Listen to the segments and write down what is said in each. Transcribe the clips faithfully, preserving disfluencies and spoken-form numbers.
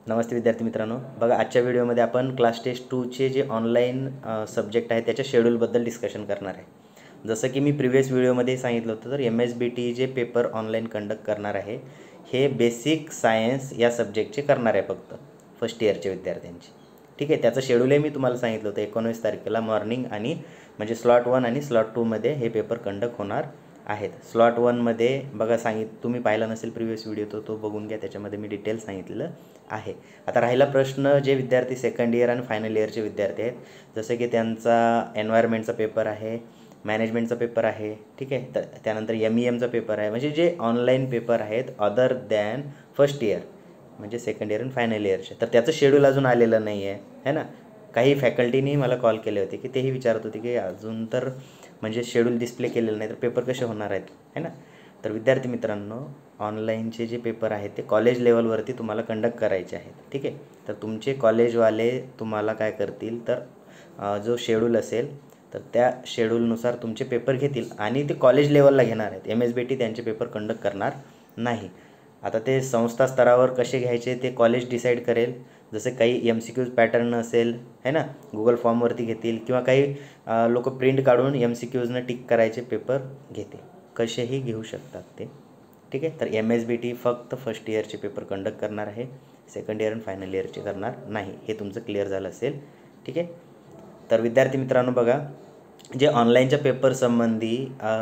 नमस्ते विद्यार्थी मित्रांनो, बघा आजच्या व्हिडिओमध्ये आपण क्लास टेस्ट टूचे जे ऑनलाईन सब्जेक्ट आहे त्याच्या शेड्यूलबद्दल डिस्कशन करणार आहे। जसं की मी प्रिव्हियस व्हिडिओमध्ये सांगितलं होतं, तर एम एस बी टी जे पेपर ऑनलाईन कंडक्ट करणार आहे हे बेसिक सायन्स या सब्जेक्टचे करणार आहे, फक्त फर्स्ट इयरचे विद्यार्थ्यांचे। ठीक आहे, त्याचं शेड्यूलही मी तुम्हाला सांगितलं होतं, एकोणीस तारखेला मॉर्निंग आणि म्हणजे स्लॉट वन आणि स्लॉट टूमध्ये हे पेपर कंडक्ट होणार आहेत। स्लॉट वनमध्ये बघा सांगित तुम्ही पाहिला नसेल प्रिव्हियस व्हिडिओ तो तो बघून घ्या, त्याच्यामध्ये मी डिटेल सांगितलेलं आहे। आता राहिला प्रश्न जे विद्यार्थी सेकंड इयर आणि फायनल इयरचे विद्यार्थी आहेत, जसे की त्यांचा एन्व्हायरमेंटचा पेपर आहे, मॅनेजमेंटचा पेपर आहे, ठीक आहे, तर त्यानंतर एम ई एमचा पेपर आहे, म्हणजे जे ऑनलाईन पेपर आहेत अदर दॅन फर्स्ट इयर म्हणजे सेकंड इयर आणि फायनल इयरचे, तर त्याचं शेड्यूल अजून आलेलं नाही आहे है ना। काही फॅकल्टीनी मला कॉल केले होते की तेही विचारत होते की अजून तर म्हणजे शेड्यूल डिस्प्ले केलेलं नाही, तर पेपर कसे होणार आहेत है ना। तर विद्यार्थी मित्रांनो, ऑनलाईनचे जे पेपर आहेत ते कॉलेज लेवलवरती तुम्हाला कंडक्ट करायचे आहेत, ठीक आहे। तर तुमचे कॉलेजवाले तुम्हाला काय करतील, तर जो शेड्यूल असेल तर त्या शेड्यूलनुसार तुमचे पेपर घेतील आणि ते कॉलेज लेवलला घेणार आहेत। एम एस बी टी त्यांचे पेपर कंडक्ट करणार नाही। आता ते संस्था स्तरावर कसे घ्यायचे ते कॉलेज डिसाईड करेल। जसे काही एम सी क्यूज पॅटर्न असेल है ना, गुगल फॉर्मवरती घेतील, किंवा काही लोक प्रिंट काढून एम सी क्यूजनं टिक करायचे पेपर घेतील, कसेही घेऊ शकतात ते, ठीक आहे। तर एम एस बी टी फक्त फर्स्ट इयरचे पेपर कंडक्ट करणार आहे, सेकंड इयर आणि फायनल इयरचे करणार नाही, हे तुमचं क्लिअर झालं असेल, ठीक आहे। तर विद्यार्थी मित्रांनो बघा, जे ऑनलाईनच्या पेपर संबंधी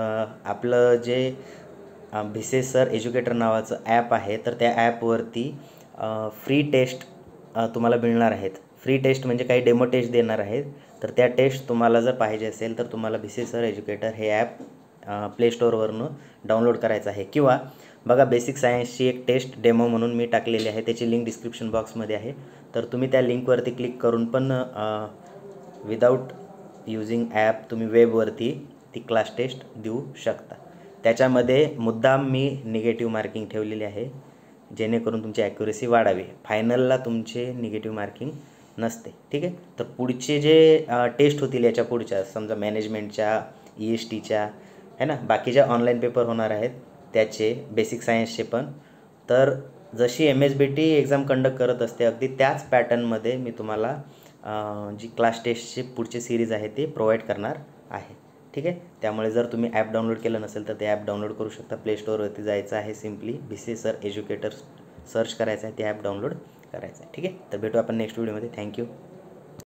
आपलं जे भिसे सर एज्युकेटर नावाचं ॲप आहे, तर त्या ॲपवरती फ्री टेस्ट तुम्हाला मिळणार आहेत। फ्री टेस्ट म्हणजे काही डेमो टेस्ट देणार आहेत, तर त्या टेस्ट तुम्हाला जर पाहिजे असेल तर तुम्हाला भिसे सर एज्युकेटर हे ॲप प्ले स्टोअरवरून डाउनलोड करायचं आहे, किंवा बघा बेसिक सायन्सची एक टेस्ट डेमो म्हणून मी टाकलेली आहे, त्याची लिंक डिस्क्रिप्शन बॉक्समध्ये आहे, तर तुम्ही त्या लिंकवरती क्लिक करून पण विदाऊट यूजिंग ॲप तुम्ही वेबवरती ती क्लास टेस्ट देऊ शकता। त्याच्यामध्ये मुद्दाम मी निगेटिव्ह मार्किंग ठेवलेली आहे, जेणेकरून तुमची ॲक्युरेसी वाढावी। फायनलला तुमचे निगेटिव्ह मार्किंग नसते, ठीक आहे। तर पुढचे जे टेस्ट होतील याच्या पुढच्या, समजा मॅनेजमेंटच्या, ई एस टीच्या है ना, बाकीच्या ऑनलाईन पेपर होणार आहेत त्याचे, बेसिक सायन्सचे पण, तर जशी M S B T exam conduct करत असते अगदी त्याच पॅटर्नमध्ये मी तुम्हाला जी क्लास टेस्टची पुढची सिरीज आहे ती प्रोव्हाइड करणार आहे, ठीक आहे। त्यामुळे जर तुम्ही ॲप डाउनलोड केलं नसेल तर ते ॲप डाउनलोड करू शकता। प्ले स्टोअरवरती जायचं आहे, simply Bhise sir educator search करायचं आहे, ते ॲप डाउनलोड करायचं आहे, ठीक आहे। तर भेटू आपण नेक्स्ट व्हिडिओमध्ये, थँक्यू।